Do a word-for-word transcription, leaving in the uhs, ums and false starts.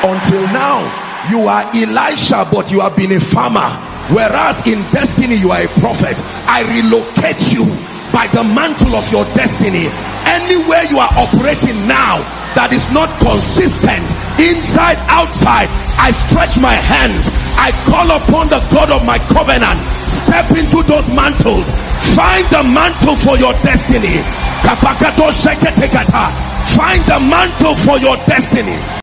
Until now, you are Elisha, but you have been a farmer. Whereas in destiny, you are a prophet. I relocate you by the mantle of your destiny. Anywhere you are operating now that is not consistent, inside, outside, I stretch my hands. I call upon the God of my covenant. Step into those mantles. Find the mantle for your destiny. Find the mantle for your destiny.